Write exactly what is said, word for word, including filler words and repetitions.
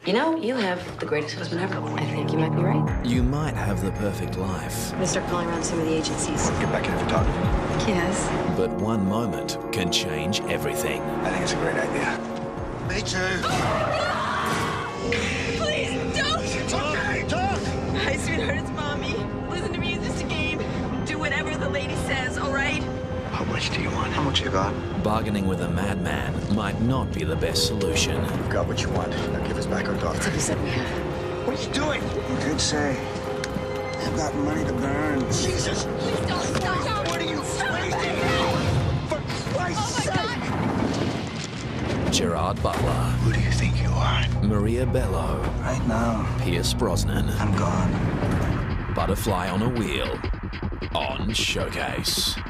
You know, you have the greatest husband ever. I think you might be right. You might have the perfect life. I'm gonna start calling around some of the agencies. Get back into photography. Yes. But one moment can change everything. I think it's a great idea. Me too. Please, don't! It's okay, talk! Hi, sweetheart, it's Mommy. Listen to me, it's just a game. Do whatever the lady says, all right? How much do you want? How much you got? Bargaining with a madman might not be the best solution. You've got what you want. Now give us back our daughter. That's what you said we have. What are you doing? You did say, I've got money to burn. Jesus! Please don't stop! What are you wasting? For Christ's Oh, my sake! Gerard Butler, Who do you think you are? Maria Bello, Right now, Pierce Brosnan, I'm gone. Butterfly on a Wheel on Showcase.